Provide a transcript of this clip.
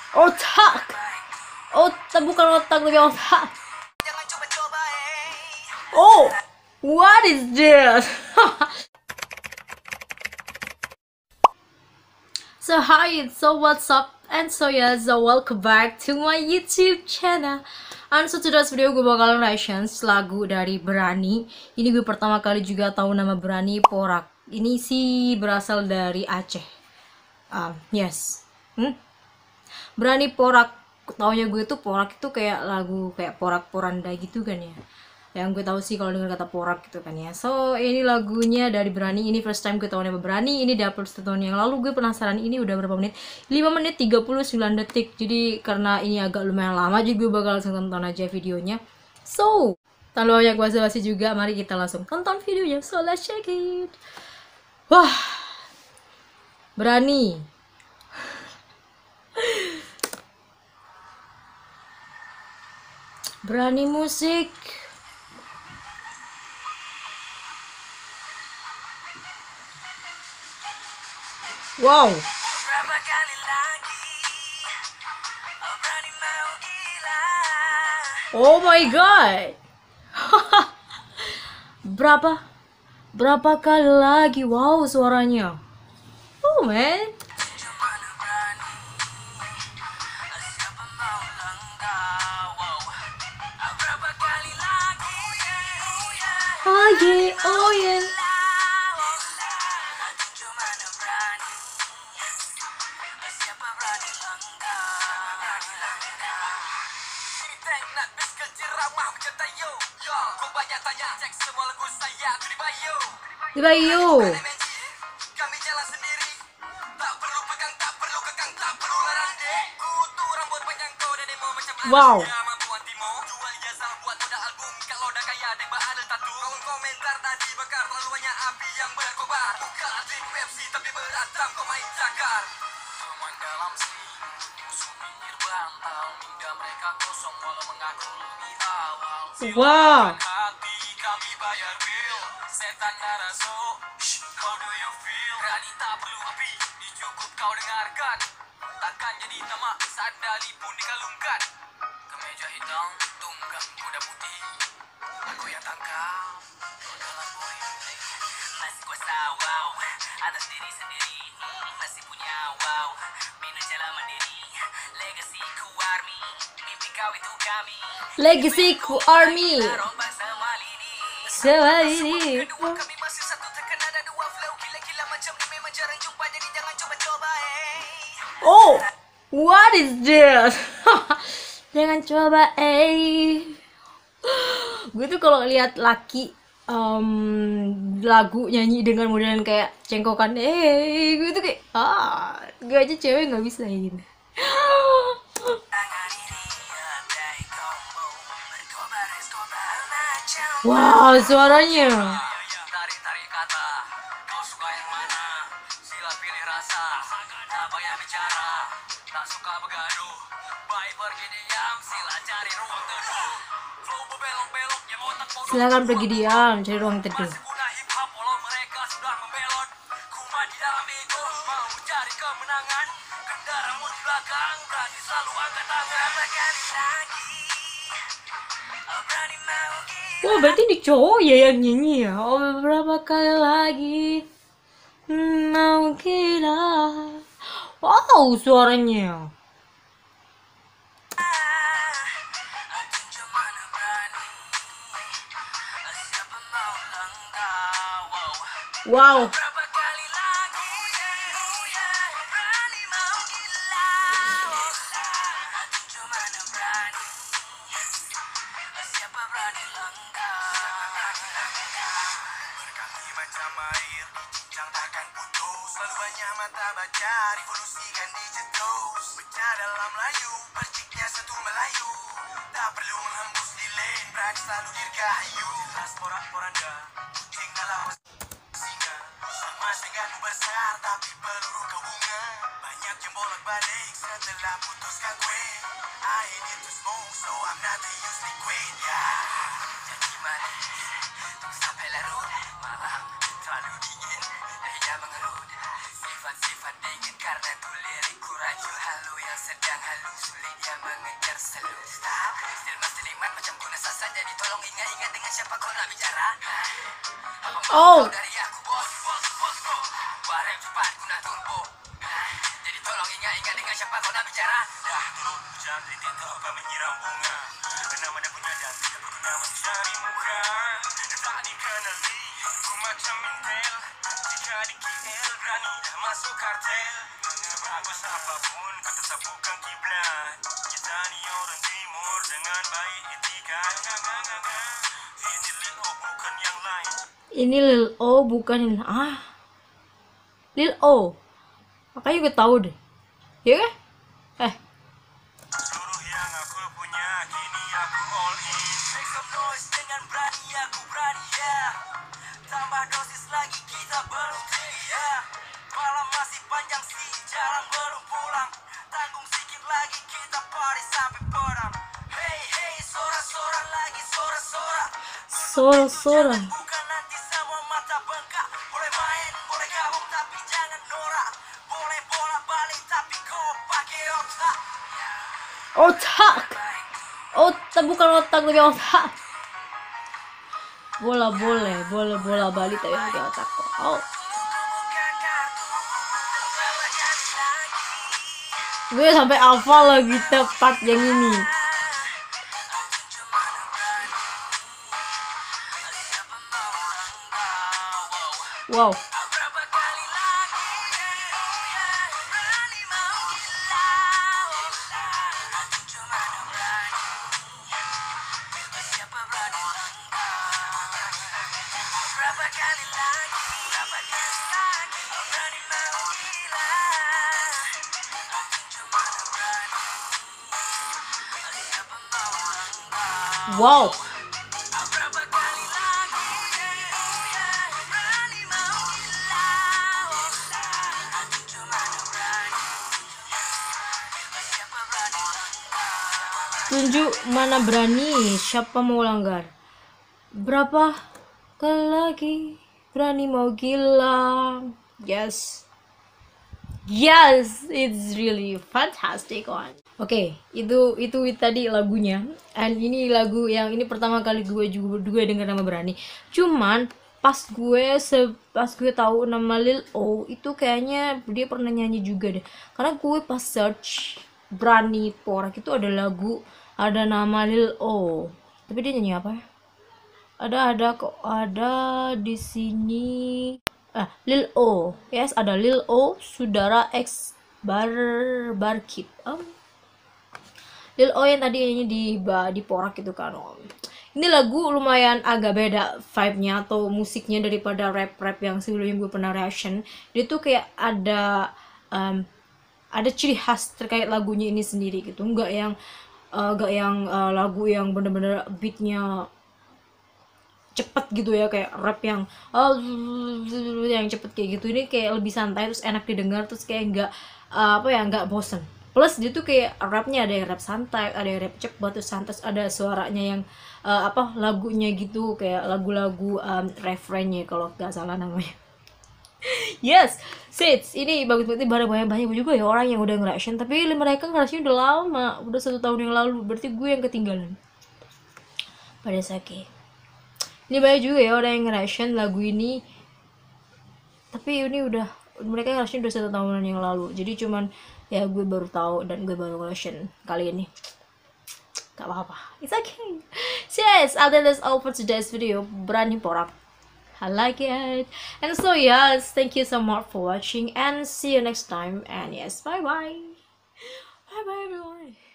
Otak. Otak bukan otak tapi otak. Oh, what is this? So hi, so what's up, and so yeah, so welcome back to my YouTube channel. And so today's video gue bakalan reaction lagu dari Berani. Ini gue pertama kali juga tahu nama Berani Porak. Ini sih berasal dari Aceh. Yes. Berani Porak. Taunya gue tuh Porak itu kayak lagu kayak porak-poranda gitu kan ya. Yang gue tahu sih kalau dengar kata porak gitu kan ya. So ini lagunya dari Berani. Ini first time gue tahu nama Berani. Ini diupload 1 tahun yang lalu. Gue penasaran ini udah berapa menit. 5 menit 39 detik. Jadi karena ini agak lumayan lama, jadi gue bakal langsung tonton aja videonya. So tanpa banyak basa-basi juga, mari kita langsung tonton videonya. So let's check it. Wah, Berani. Berani musik. Wow. Oh my god. Berapa kali lagi? Wow, suaranya. Oh man. Oh yeah, oh yeah. Di Bayu. Wow. Wow. Takkan jadi tamak sandali pun dikalungkan. Kemeja hitam, tunggang kuda putih. Aku yang tangkap kau dalam boy. Masih kuasa wow atas diri sendiri. Masih punya wow minum jalan mandiri. Legasiku army, mimpi kau itu kami. Legasiku army. Semua ini. Kami masih satu, tekan ada dua flow. Gila-gila macam ni memang jarang jumpa, jadi jangan coba-coba. Oh, what is this? Jangan coba, Gue tuh kalau lihat laki lagu nyanyi dengan modelan kayak cengkokan, gue tuh kayak, gue aja cewek nggak bisa kayak gitu. Wow, suaranya. Tarik-tarik kata, kau suka yang mana? Sila pilih rasa, tak payah bicara. Tak suka bergaduh, baik pergi diam. Sila cari ruang teduh. Flow berbelok-belok, yang otak mau Silakan pergi diam, cari ruang teduh. masih guna hip hop, walau mereka sudah membelot. Kumat di dalam ego, mau cari kemenangan. Kendaramu di belakang, berani selalu angkat tangan. Berkali lagi, berani mau gila. Wah, berarti ini cowok ya yang nyanyi ya. Oh, beberapa kali lagi mau gila. Wow, suaranya. Wow. Macam air, cincang takkan putus. Selalu banyak mata baca, revolusikan digitus. Pecah dalam layu, perciknya satu Melayu. Tak perlu menghembus di lane, berani selalu dirgahayu. Jelas porak-poranda, kucing dalam singa. Sama denganmu besar, tapi peluru ke bunga. Banyak yang bolak-balik setelah putuskan gue. I need to smoke, so I'm not the use liquid, yeah. Janji manis, tunggu sampai larut. Malam terlalu dingin, dahinya mengerut. Sifat-sifat dingin karena ku lirik, ku raju halu yang sedang halu. dengan siapa kau nak bicara? Oh, Dari aku bos, bareng cepat guna turbo. Jadi tolong ingat dengan siapa kau nak bicara. Dah turun hujan di TikTok kami nyiram bunga. Mana punya dan tidak berguna mencari muka. Tak dikenali, ku macam intel. Jika di KL berani masuk kartel. Sebagus apapun kau tetap bukan kiblat. Kita ni orang timur dengan baik etika. Ini Lil O bukan yang lain. ini Lil O bukan Lil O. Makanya gue tahu deh. Ya kan? Seluruh yang aku punya kini aku all in. Make some noise dengan berani aku berani ya. Tambah dosis lagi kita belum tinggi ya. Malam masih panjang sih jalan belum pulang. Tanggung sikit lagi kita party sampai padam. Hey sora-sora lagi sora-sora. Sora-sora. Bukan nanti semua mata bengkak. Boleh main boleh gabung tapi jangan norak. Boleh bola balik tapi kau pakai otak. Otak bukan otak tapi otak. Bola balik tapi pakai otak kok. Oh, gue sampai hafal lagi tepat yang ini. Wow. Wow. Tunjuk mana berani, siapa mau langgar. Berapa kali lagi berani mau gila. Yes, it's really fantastic one. Oke, itu tadi lagunya. And ini lagu yang ini pertama kali gue dengar nama Berani. Cuman pas gue tahu nama Lil O itu kayaknya dia pernah nyanyi juga deh. Karena gue pas search Berani Porak itu ada lagu, ada nama Lil O. Tapi dia nyanyi apa ya? Ada di sini. Lil O. Yes, ada Lil O, Saudara X Barkit. Lil O yang tadi ini di Porak itu kan. Ini lagu lumayan agak beda vibe-nya atau musiknya daripada rap yang sebelumnya gue pernah reaction. Dia tuh kayak ada ciri khas terkait lagunya ini sendiri gitu. Enggak yang lagu yang bener-bener beatnya cepet gitu ya, kayak rap yang cepet kayak gitu. Ini kayak lebih santai, terus enak didengar, terus kayak nggak bosen. Plus dia tuh kayak rapnya ada yang rap santai, ada yang rap cepet, terus santai, ada suaranya yang lagunya gitu, kayak lagu-lagu refrainnya kalau nggak salah namanya. Yes, Sits, ini bagus banget. Banyak juga ya orang yang udah nge-reaction, tapi mereka nge-reaction udah lama, udah 1 tahun yang lalu. Berarti gue yang ketinggalan pada Sake. Ini banyak juga ya orang yang nge-reaction lagu ini, tapi ini mereka nge-reaction udah 1 tahunan yang lalu. Jadi cuman ya gue baru tahu dan gue baru nge-reaction kali ini. Gak apa-apa, it's okay. So yes, I think that's all for today's video. Berani Porak, I like it. And so yes, thank you so much for watching and see you next time. And yes, bye bye everyone.